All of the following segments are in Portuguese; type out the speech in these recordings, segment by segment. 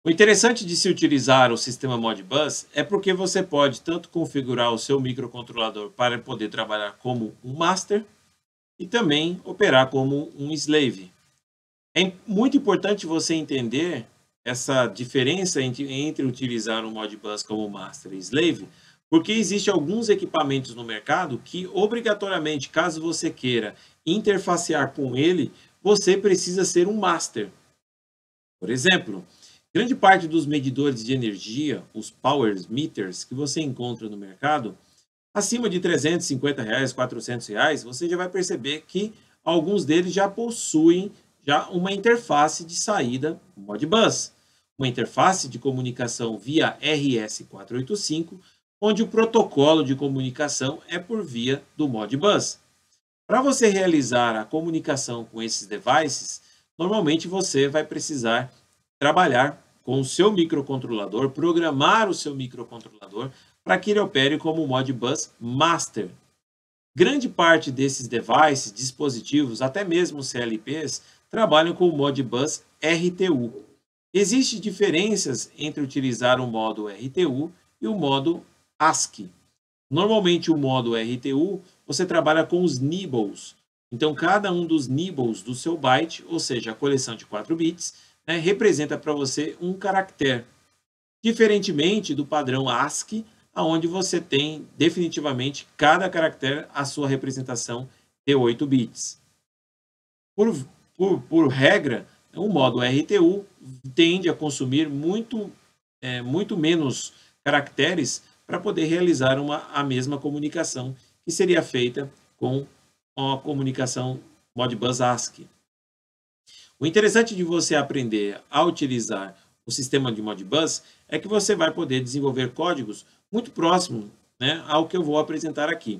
O interessante de se utilizar o sistema Modbus é porque você pode tanto configurar o seu microcontrolador para poder trabalhar como um master e também operar como um slave. É muito importante você entender essa diferença entre utilizar o Modbus como master e slave, porque existem alguns equipamentos no mercado que, obrigatoriamente, caso você queira interfacear com ele, você precisa ser um master. Por exemplo, grande parte dos medidores de energia, os power meters que você encontra no mercado, acima de R$ 350, R$ 400, você já vai perceber que alguns deles já possuem já uma interface de saída Modbus, uma interface de comunicação via RS485, onde o protocolo de comunicação é por via do Modbus. Para você realizar a comunicação com esses devices, normalmente você vai precisar trabalhar com o seu microcontrolador, programar o seu microcontrolador para que ele opere como Modbus Master. Grande parte desses devices, dispositivos, até mesmo CLPs, trabalham com o Modbus RTU. Existem diferenças entre utilizar o modo RTU e o modo ASCII. Normalmente, o modo RTU, você trabalha com os nibbles. Então, cada um dos nibbles do seu byte, ou seja, a coleção de 4 bits, né, representa para você um caractere. Diferentemente do padrão ASCII, onde você tem definitivamente cada caractere a sua representação de 8 bits. Por, por regra, o modo RTU tende a consumir muito menos caracteres para poder realizar a mesma comunicação que seria feita com a comunicação Modbus ASCII. O interessante de você aprender a utilizar o sistema de Modbus é que você vai poder desenvolver códigos muito próximos, né, ao que eu vou apresentar aqui.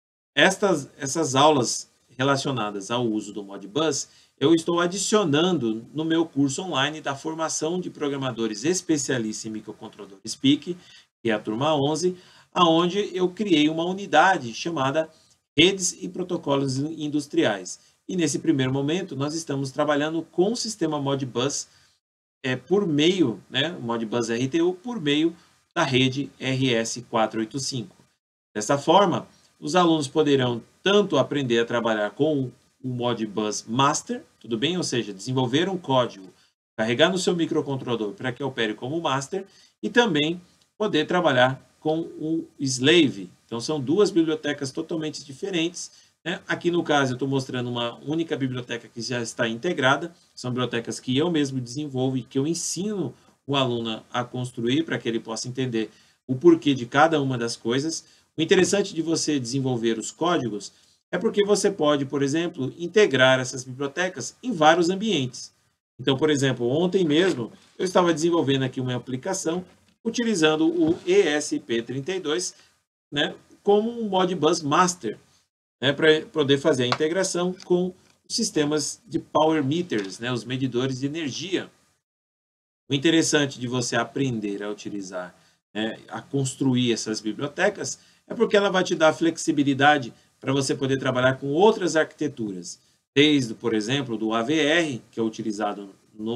Essas aulas relacionadas ao uso do Modbus, eu estou adicionando no meu curso online da formação de programadores especialistas em microcontroladores PIC, que é a turma 11, aonde eu criei uma unidade chamada Redes e Protocolos Industriais. E nesse primeiro momento, nós estamos trabalhando com o sistema Modbus por meio, né, o Modbus RTU, por meio da rede RS485. Dessa forma, os alunos poderão tanto aprender a trabalhar com o Modbus Master, tudo bem? Ou seja, desenvolver um código, carregar no seu microcontrolador para que opere como Master, e também poder trabalhar com o Slave. Então, são duas bibliotecas totalmente diferentes, né? Aqui, no caso, eu estou mostrando uma única biblioteca que já está integrada, são bibliotecas que eu mesmo desenvolvo e que eu ensino o aluno a construir para que ele possa entender o porquê de cada uma das coisas. O interessante de você desenvolver os códigos é porque você pode, por exemplo, integrar essas bibliotecas em vários ambientes. Então, por exemplo, ontem mesmo eu estava desenvolvendo aqui uma aplicação utilizando o ESP32, né, como um Modbus Master, né, para poder fazer a integração com os sistemas de power meters, né, os medidores de energia. O interessante de você aprender a utilizar, né, a construir essas bibliotecas, é porque ela vai te dar flexibilidade para você poder trabalhar com outras arquiteturas, desde, por exemplo, do AVR, que é utilizado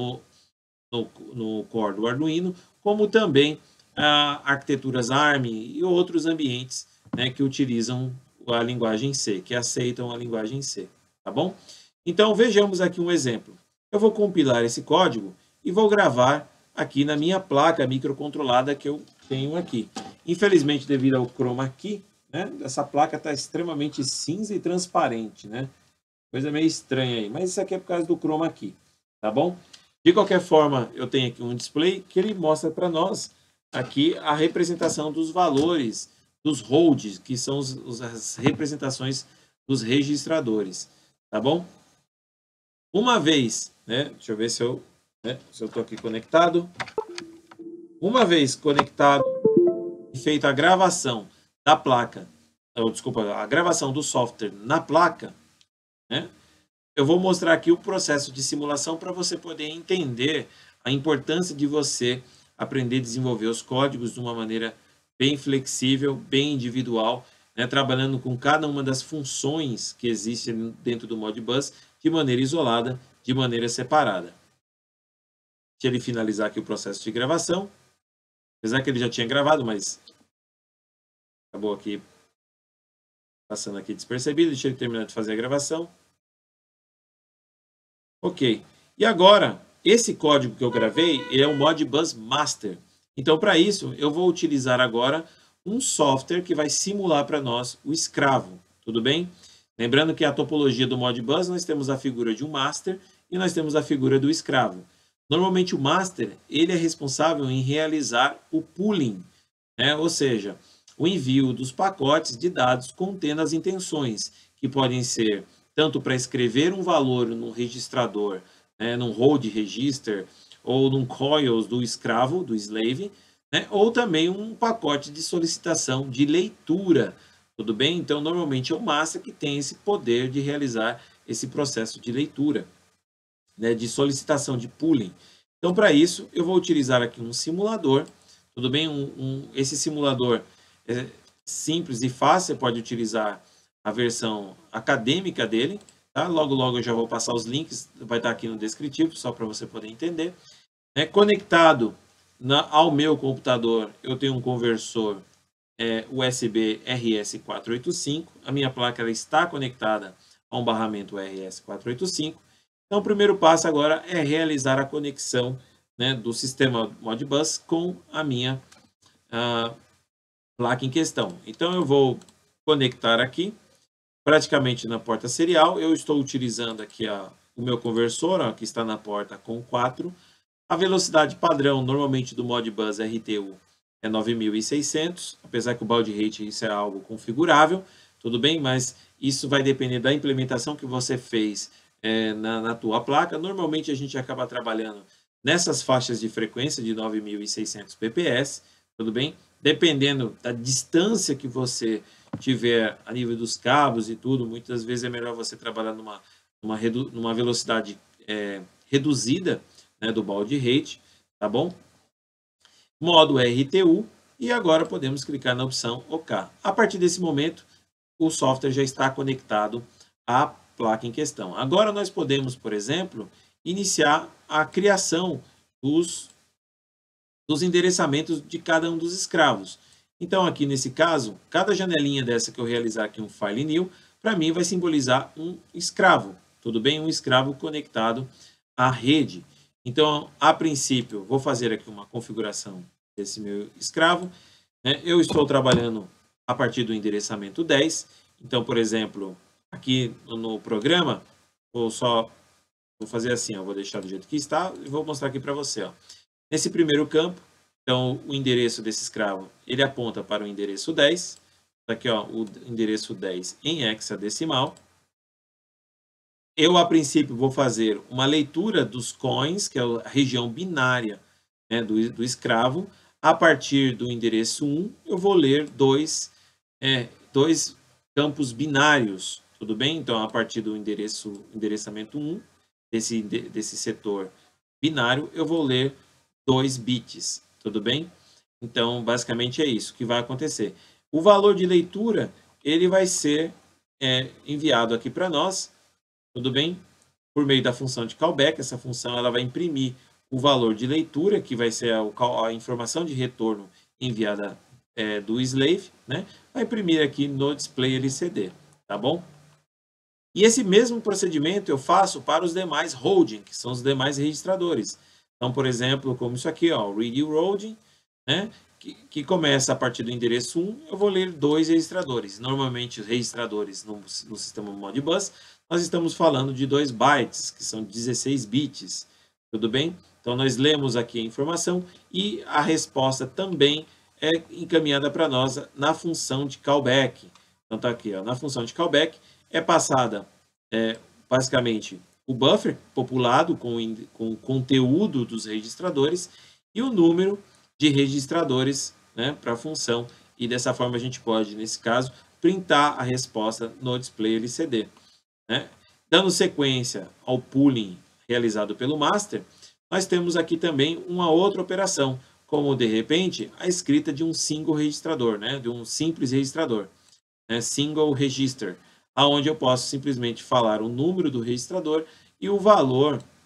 no core do Arduino, como também arquiteturas ARM e outros ambientes, né, que utilizam a linguagem C, que aceitam a linguagem C, tá bom? Então, vejamos aqui um exemplo. Eu vou compilar esse código e vou gravar aqui na minha placa microcontrolada que eu tenho aqui. Infelizmente, devido ao chroma key, né, essa placa está extremamente cinza e transparente, né? Coisa meio estranha aí, mas isso aqui é por causa do chroma key, tá bom? De qualquer forma, eu tenho aqui um display que ele mostra para nós aqui a representação dos valores dos holds, que são as representações dos registradores, tá bom? Uma vez, né, deixa eu ver se eu estou aqui conectado. Uma vez conectado e feita a gravação da placa, ou, desculpa, a gravação do software na placa, né, eu vou mostrar aqui o processo de simulação para você poder entender a importância de você aprender a desenvolver os códigos de uma maneira bem flexível, bem individual, né, trabalhando com cada uma das funções que existem dentro do Modbus de maneira isolada, de maneira separada. Deixa ele finalizar aqui o processo de gravação. Apesar que ele já tinha gravado, mas acabou aqui passando aqui despercebido. Deixa ele terminar de fazer a gravação. Ok. E agora, esse código que eu gravei, ele é o Modbus Master. Então, para isso, eu vou utilizar agora um software que vai simular para nós o escravo. Tudo bem? Lembrando que a topologia do Modbus, nós temos a figura de um master e nós temos a figura do escravo. Normalmente, o master, ele é responsável em realizar o pooling, né? Ou seja, o envio dos pacotes de dados contendo as intenções, que podem ser tanto para escrever um valor num registrador, né, num hold register, ou num coils do escravo, do slave, né, ou também um pacote de solicitação de leitura, tudo bem? Então, normalmente é o master que tem esse poder de realizar esse processo de leitura, né, de solicitação de pooling. Então, para isso, eu vou utilizar aqui um simulador, tudo bem? Esse simulador é simples e fácil, você pode utilizar a versão acadêmica dele, tá? Logo, logo eu já vou passar os links, vai estar aqui no descritivo, só para você poder entender. Conectado ao meu computador, eu tenho um conversor USB RS485, a minha placa ela está conectada a um barramento RS485. Então, o primeiro passo agora é realizar a conexão, né, do sistema Modbus com a minha placa em questão. Então, eu vou conectar aqui, praticamente na porta serial. Eu estou utilizando aqui o meu conversor, que está na porta com 4. A velocidade padrão, normalmente, do Modbus RTU é 9.600, apesar que o baud rate isso é algo configurável, tudo bem? Mas isso vai depender da implementação que você fez na tua placa. Normalmente, a gente acaba trabalhando nessas faixas de frequência de 9.600 pps, tudo bem? Dependendo da distância que você tiver a nível dos cabos e tudo, muitas vezes é melhor você trabalhar numa velocidade reduzida, né, do baud rate, tá bom? Modo RTU, e agora podemos clicar na opção OK. A partir desse momento, o software já está conectado à placa em questão. Agora nós podemos, por exemplo, iniciar a criação dos endereçamentos de cada um dos escravos. Então, aqui nesse caso, cada janelinha dessa que eu realizar aqui um file new, para mim vai simbolizar um escravo, tudo bem? Um escravo conectado à rede. Então, a princípio, vou fazer aqui uma configuração desse meu escravo, né? Eu estou trabalhando a partir do endereçamento 10. Então, por exemplo, aqui no programa, vou fazer assim, ó, vou deixar do jeito que está e vou mostrar aqui para você. Ó. Nesse primeiro campo, então, o endereço desse escravo, ele aponta para o endereço 10. Aqui, ó, o endereço 10 em hexadecimal. Eu, a princípio, vou fazer uma leitura dos coins, que é a região binária, né, do escravo. A partir do endereço 1, eu vou ler dois campos binários, tudo bem? Então, a partir do endereçamento 1, desse setor binário, eu vou ler 2 bits, tudo bem? Então, basicamente é isso que vai acontecer. O valor de leitura, ele vai ser enviado aqui para nós, tudo bem? Por meio da função de callback. Essa função ela vai imprimir o valor de leitura, que vai ser a informação de retorno enviada do slave, né? Vai imprimir aqui no display LCD, tá bom? E esse mesmo procedimento eu faço para os demais holding, que são os demais registradores. Então, por exemplo, como isso aqui, ó, read holding, né? Que começa a partir do endereço 1, eu vou ler 2 registradores. Normalmente, os registradores no sistema Modbus, nós estamos falando de 2 bytes, que são 16 bits, tudo bem? Então, nós lemos aqui a informação e a resposta também é encaminhada para nós na função de callback. Então, está aqui, ó, na função de callback, é passada, basicamente, o buffer populado com o conteúdo dos registradores e o número de registradores, né, para a função. E dessa forma a gente pode, nesse caso, printar a resposta no display LCD. Né? Dando sequência ao pooling realizado pelo master, nós temos aqui também uma outra operação, como de repente a escrita de um single registrador, né, de um simples registrador, né, single register, aonde eu posso simplesmente falar o número do registrador e o valor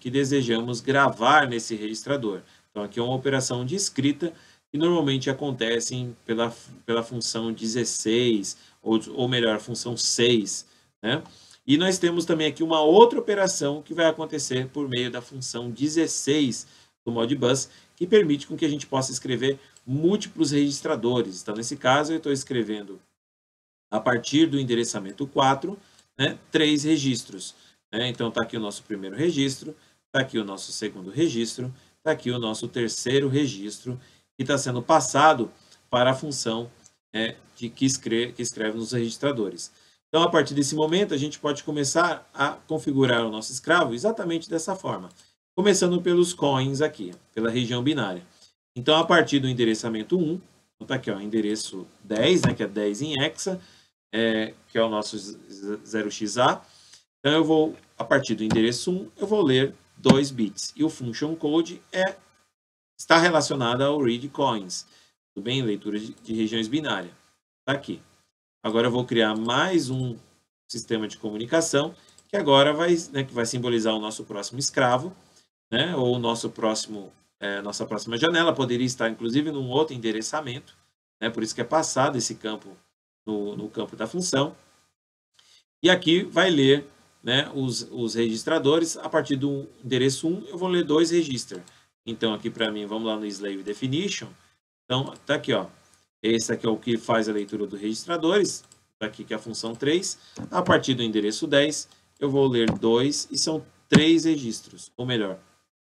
que desejamos gravar nesse registrador. Então, aqui é uma operação de escrita que normalmente acontecem pela função 16, ou melhor, a função 6, né? E nós temos também aqui uma outra operação que vai acontecer por meio da função 16 do Modbus, que permite com que a gente possa escrever múltiplos registradores. Então, nesse caso, eu estou escrevendo, a partir do endereçamento 4, né, 3 registros. Né? Então, está aqui o nosso primeiro registro, está aqui o nosso segundo registro, está aqui o nosso terceiro registro, que está sendo passado para a função que escreve nos registradores. Então, a partir desse momento, a gente pode começar a configurar o nosso escravo exatamente dessa forma. Começando pelos coins aqui, pela região binária. Então, a partir do endereçamento 1, está aqui, ó, endereço 10, né, que é 10 em hexa, que é o nosso 0xa. Então, eu vou, a partir do endereço 1, eu vou ler 2 bits. E o function code está relacionado ao read coins. Tudo bem? Leitura de regiões binárias. Está aqui. Agora eu vou criar mais um sistema de comunicação, que agora que vai simbolizar o nosso próximo escravo, né? Ou o nosso nossa próxima janela. Poderia estar, inclusive, num outro endereçamento, né? Por isso que é passado esse campo no campo da função. E aqui vai ler, né, os registradores. A partir do endereço 1, eu vou ler 2 registros. Então, aqui para mim, vamos lá no slave definition. Então, está aqui, ó. Esse aqui é o que faz a leitura dos registradores. Está aqui que é a função 3. A partir do endereço 10, eu vou ler 2 e são 3 registros. Ou melhor,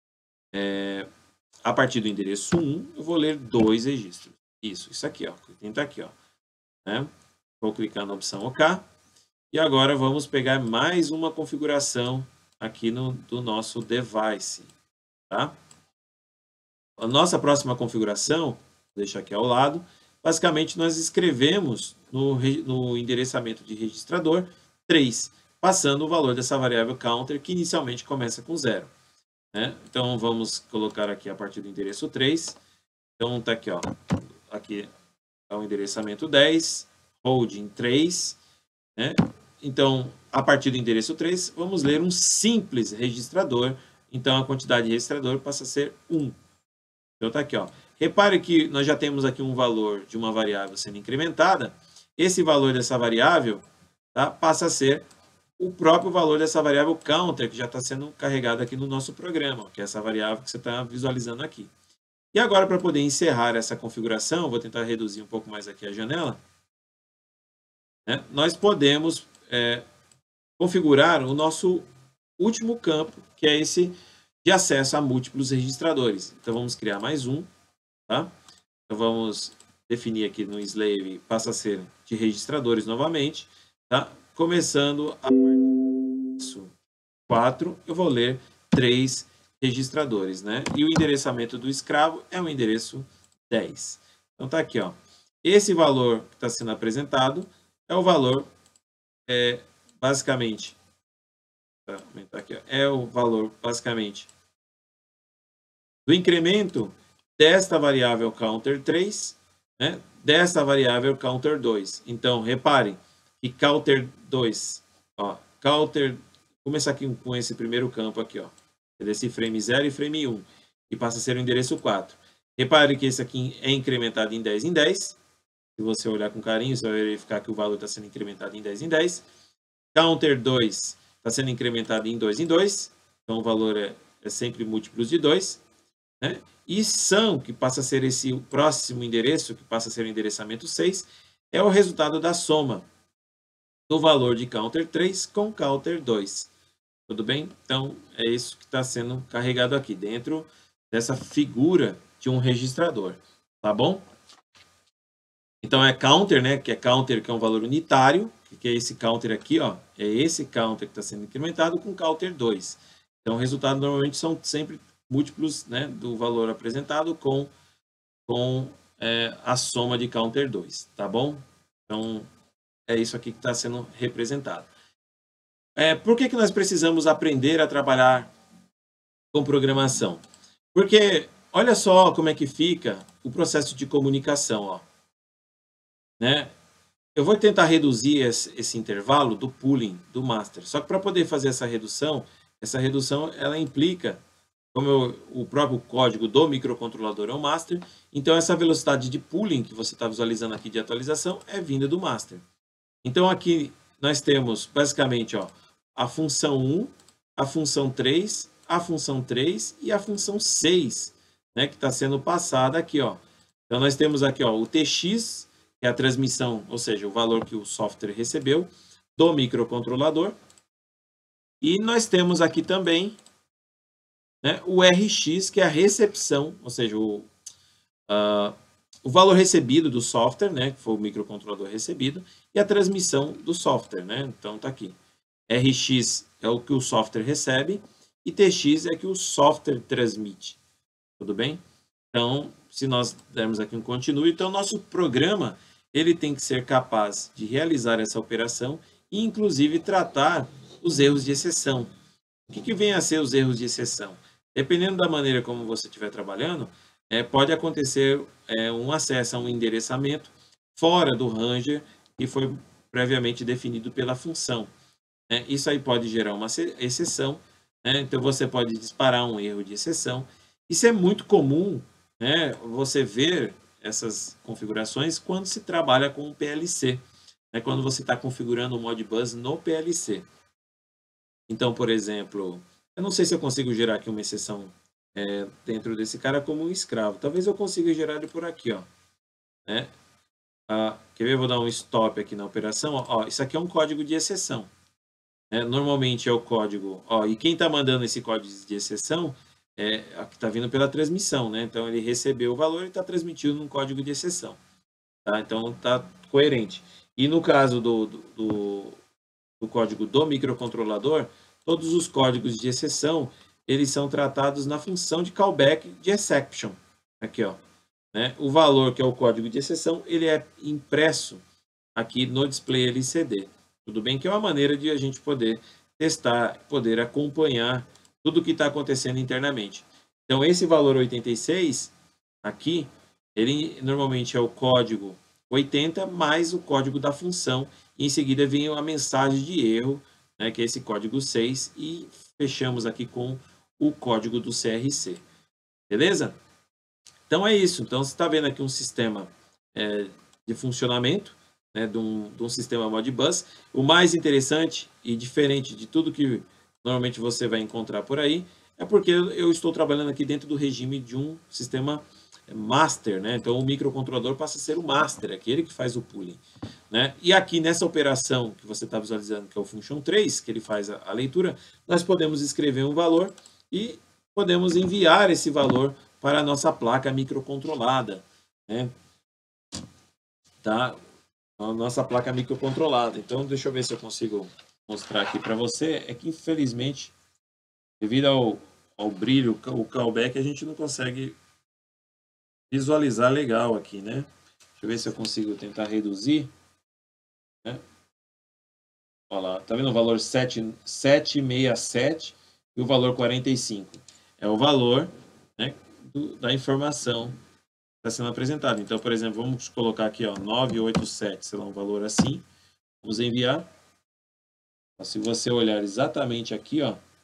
a partir do endereço 1, eu vou ler 2 registros. Isso aqui, ó. Está aqui, ó. Né? Vou clicar na opção OK. E agora vamos pegar mais uma configuração aqui do nosso device. Tá? A nossa próxima configuração, vou deixar aqui ao lado, basicamente nós escrevemos no endereçamento de registrador 3, passando o valor dessa variável counter, que inicialmente começa com 0. Né? Então, vamos colocar aqui a partir do endereço 3. Então, está aqui, ó. Aqui é o endereçamento 10, holding 3. Né? Então, a partir do endereço 3, vamos ler um simples registrador. Então, a quantidade de registrador passa a ser 1. Então, está aqui, ó. Repare que nós já temos aqui um valor de uma variável sendo incrementada. Esse valor dessa variável, tá, passa a ser o próprio valor dessa variável counter, que já está sendo carregada aqui no nosso programa, que é essa variável que você está visualizando aqui. E agora, para poder encerrar essa configuração, vou tentar reduzir um pouco mais aqui a janela. Né? Nós podemos configurar o nosso último campo, que é esse de acesso a múltiplos registradores. Então, vamos criar mais um. Tá? Então, vamos definir aqui no slave, passa a ser de registradores novamente. Tá? Começando a partir do 4, eu vou ler 3 registradores. Né? E o endereçamento do escravo é o endereço 10. Então, está aqui. Ó. Esse valor que está sendo apresentado é o valor, basicamente, aqui, ó, é o valor, basicamente, do incremento desta variável counter 3, né, desta variável counter 2. Então, reparem que counter 2, ó, counter, começar aqui com esse primeiro campo aqui, ó, desse frame 0 e frame 1, e passa a ser o endereço 4. Repare que esse aqui é incrementado em 10 em 10. Se você olhar com carinho, você vai verificar que o valor está sendo incrementado em 10 em 10. Counter 2 está sendo incrementado em 2 em 2. Então, o valor é sempre múltiplos de 2. Né? E sum, que passa a ser esse próximo endereço, que passa a ser o endereçamento 6, é o resultado da soma do valor de counter 3 com counter 2. Tudo bem? Então, é isso que está sendo carregado aqui, dentro dessa figura de um registrador. Tá bom? Então, é counter, né? Que é um valor unitário, que é esse counter aqui, ó. É esse counter que está sendo incrementado com counter 2. Então, o resultado normalmente são sempre múltiplos, né, do valor apresentado com a soma de counter 2, tá bom? Então, é isso aqui que está sendo representado. Por que nós precisamos aprender a trabalhar com programação? Porque, olha só como é que fica o processo de comunicação, ó. Né? Eu vou tentar reduzir esse intervalo do pooling do master. Só que para poder fazer essa redução, essa redução ela implica, como o próprio código do microcontrolador é o master, então essa velocidade de pooling que você está visualizando aqui de atualização é vinda do master. Então aqui nós temos basicamente a função 1, a função 3, a função 3 e a função 6, né, que está sendo passada aqui. Então nós temos aqui o TX, que é a transmissão, ou seja, o valor que o software recebeu do microcontrolador. E nós temos aqui também, né, o RX, que é a recepção, ou seja, o valor recebido do software, né, que foi o microcontrolador recebido, e a transmissão do software, né? Então tá aqui. RX é o que o software recebe e TX é que o software transmite. Tudo bem? Então, se nós dermos aqui um continue, então nosso programa ele tem que ser capaz de realizar essa operação e inclusive tratar os erros de exceção. O que vem a ser os erros de exceção? Dependendo da maneira como você estiver trabalhando, pode acontecer um acesso a um endereçamento fora do ranger que foi previamente definido pela função. Isso aí pode gerar uma exceção, né? Então você pode disparar um erro de exceção. Isso é muito comum, né, você ver essas configurações quando se trabalha com o PLC, né, quando você está configurando o Modbus no PLC. Então, por exemplo, eu não sei se eu consigo gerar aqui uma exceção dentro desse cara como um escravo. Talvez eu consiga gerar ele por aqui, né? Quer ver? Eu vou dar um stop aqui na operação. Isso aqui é um código de exceção. Normalmente é o código. E quem está mandando esse código de exceção que está vindo pela transmissão, né? Então ele recebeu o valor e está transmitindo um código de exceção. Tá? Então está coerente. E no caso do código do microcontrolador, todos os códigos de exceção eles são tratados na função de callback de exception. Aqui, né? O valor que é o código de exceção ele é impresso aqui no display LCD. Tudo bem? Que é uma maneira de a gente poder testar, poder acompanhar tudo o que está acontecendo internamente. Então, esse valor 86 aqui, ele normalmente é o código 80 mais o código da função. E em seguida vem a mensagem de erro, né, que é esse código 6. E fechamos aqui com o código do CRC. Beleza? Então, é isso. Então, você está vendo aqui um sistema de funcionamento, né, de um sistema Modbus. O mais interessante e diferente de tudo que normalmente você vai encontrar por aí é porque eu estou trabalhando aqui dentro do regime de um sistema master, né? Então o microcontrolador passa a ser o master, aquele que faz o pooling, né? E aqui nessa operação que você está visualizando, que é o function 3, que ele faz a leitura, nós podemos escrever um valor e podemos enviar esse valor para a nossa placa microcontrolada, né? Tá? A nossa placa microcontrolada. Então, deixa eu ver se eu consigo mostrar aqui para você. É que, infelizmente, devido ao brilho, o callback, a gente não consegue visualizar legal aqui, né? Deixa eu ver se eu consigo tentar reduzir. Né? Olha lá, tá vendo o valor 767 e o valor 45? É o valor, né, da informação está sendo apresentado. Então, por exemplo, vamos colocar aqui 987, sei lá, um valor assim. Vamos enviar. Se você olhar exatamente aqui,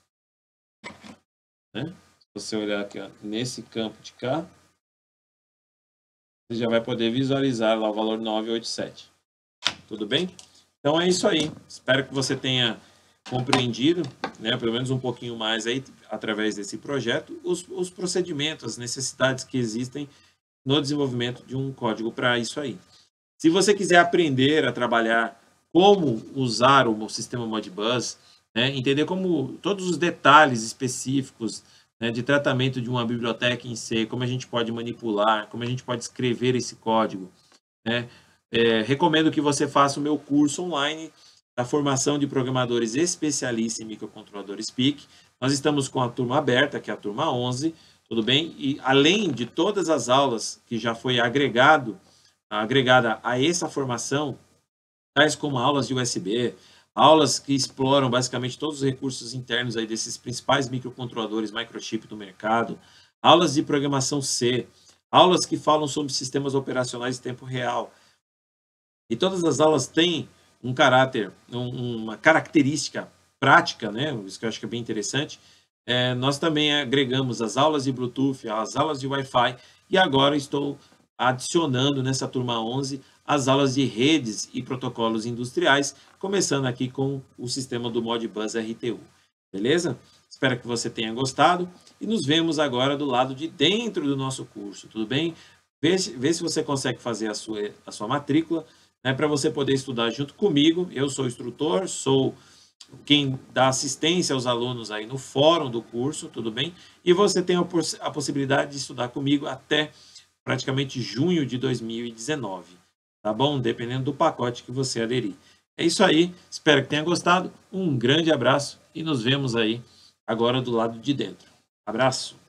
né? Se você olhar aqui nesse campo de cá, você já vai poder visualizar lá o valor 987. Tudo bem? Então é isso aí. Espero que você tenha compreendido, né, pelo menos um pouquinho mais aí, através desse projeto, os procedimentos, as necessidades que existem no desenvolvimento de um código para isso aí. Se você quiser aprender a trabalhar como usar o sistema Modbus, né, entender como todos os detalhes específicos, né, de tratamento de uma biblioteca em C, como a gente pode manipular, como a gente pode escrever esse código, né, recomendo que você faça o meu curso online da formação de programadores especialistas em microcontroladores PIC. Nós estamos com a turma aberta, que é a turma 11, tudo bem? E além de todas as aulas que já foi agregada a essa formação, tais como aulas de USB, aulas que exploram basicamente todos os recursos internos aí desses principais microcontroladores microchip do mercado, aulas de programação C, aulas que falam sobre sistemas operacionais em tempo real. E todas as aulas têm um caráter, uma característica prática, né? Isso que eu acho que é bem interessante. Nós também agregamos as aulas de Bluetooth, as aulas de Wi-Fi, e agora estou adicionando nessa turma 11 as aulas de redes e protocolos industriais, começando aqui com o sistema do Modbus RTU. Beleza? Espero que você tenha gostado e nos vemos agora do lado de dentro do nosso curso, tudo bem? Vê se você consegue fazer a sua matrícula, né, para você poder estudar junto comigo. Eu sou instrutor, sou quem dá assistência aos alunos aí no fórum do curso, tudo bem? E você tem a possibilidade de estudar comigo até praticamente junho de 2019, tá bom? Dependendo do pacote que você aderir. É isso aí, espero que tenha gostado, um grande abraço e nos vemos aí agora do lado de dentro. Abraço!